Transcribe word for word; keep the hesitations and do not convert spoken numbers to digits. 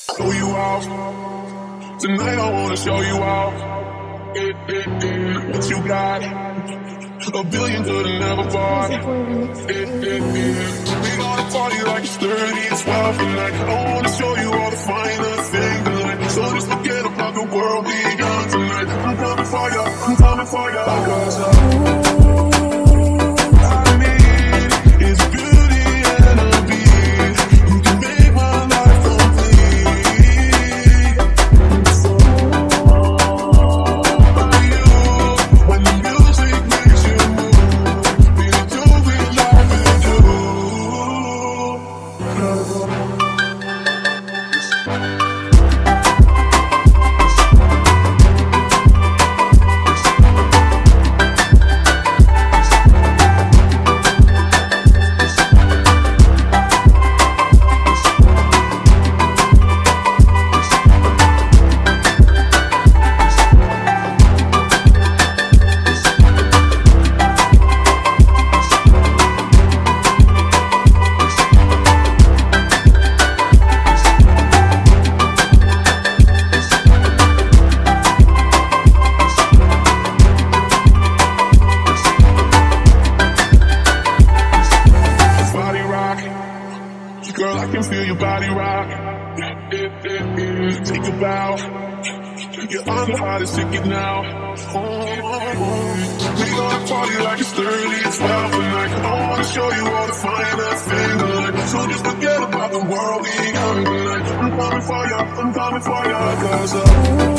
Show you out. Tonight I wanna show you out. Eh, eh, eh. What you got? A billion could've never bought. Eh, eh, eh. We gonna party like it's thirty, it's twelve tonight. I wanna show you all the finest things tonight. So just forget about the world we got tonight. I'm coming for ya, I'm coming for ya. Cause I I'm coming for ya, I'm coming for ya, cause uh